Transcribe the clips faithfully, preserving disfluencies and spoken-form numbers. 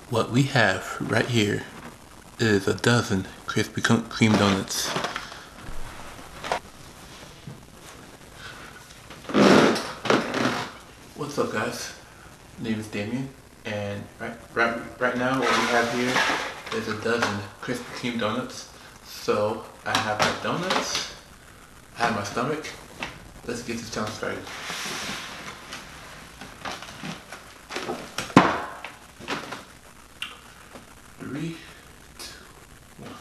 What we have right here is a dozen Krispy Kreme donuts. What's up, guys? My name is Damien, and right, right, right now what we have here is a dozen Krispy Kreme donuts. So I have my donuts, I have my stomach. Let's get this challenge started. Three, two, one.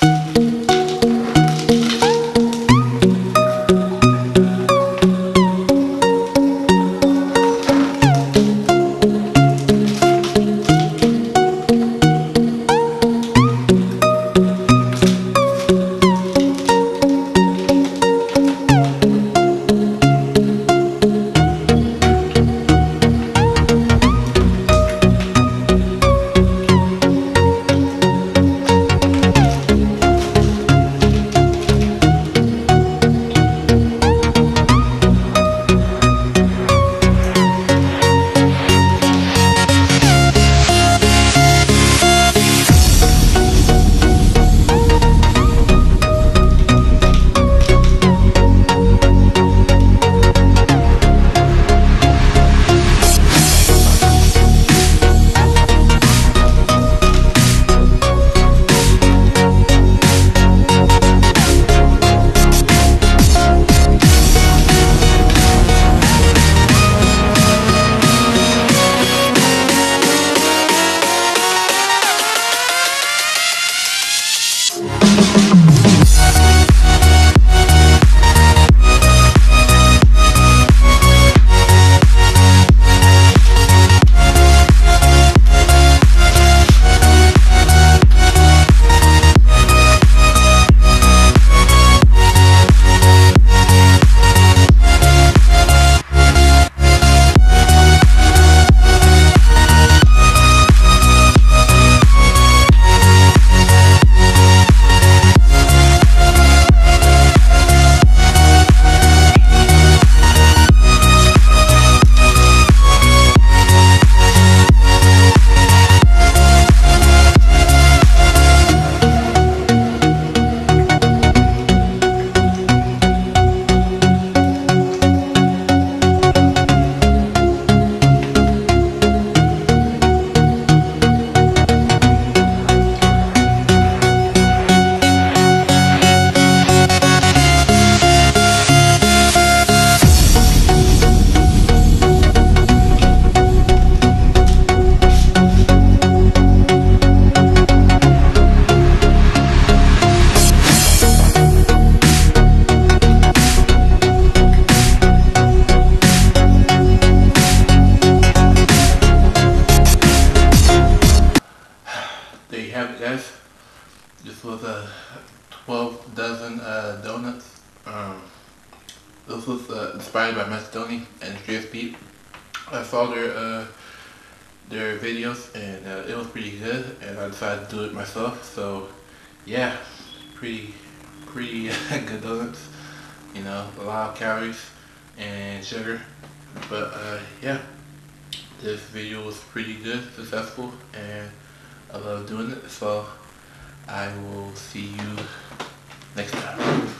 There you have it, guys. This was a twelve dozen uh, donuts. Um, this was uh, inspired by Macedoni and Andreas Beat. I saw their uh, their videos and uh, it was pretty good, and I decided to do it myself. So yeah, pretty pretty good donuts. You know, a lot of calories and sugar, but uh, yeah, this video was pretty good, successful, and I love doing it, so I will see you next time.